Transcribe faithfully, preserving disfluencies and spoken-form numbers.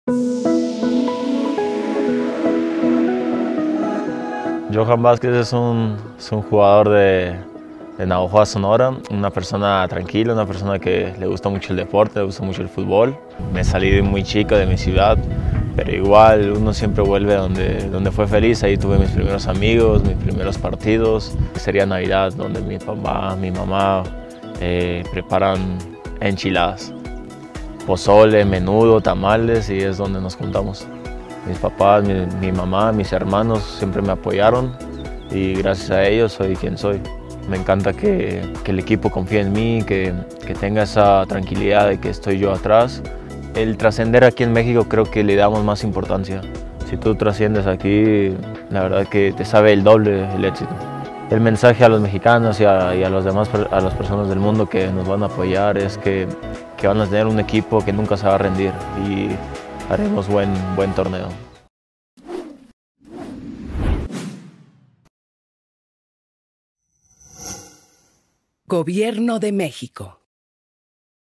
Johan Vázquez es un, es un jugador de, de Navojoa, Sonora, una persona tranquila, una persona que le gusta mucho el deporte, le gusta mucho el fútbol. Me salí de muy chico de mi ciudad, pero igual uno siempre vuelve donde, donde fue feliz. Ahí tuve mis primeros amigos, mis primeros partidos. Sería Navidad, donde mi papá, mi mamá eh, preparan enchiladas, pozole, menudo, tamales, y es donde nos juntamos. Mis papás, mi, mi mamá, mis hermanos siempre me apoyaron y gracias a ellos soy quien soy. Me encanta que, que el equipo confíe en mí, que, que tenga esa tranquilidad de que estoy yo atrás. El trascender aquí en México creo que le damos más importancia. Si tú trasciendes aquí, la verdad que te sabe el doble el éxito. El mensaje a los mexicanos y a, y a los demás, a las personas del mundo que nos van a apoyar es que, que van a tener un equipo que nunca se va a rendir y haremos buen, buen torneo. Gobierno de México.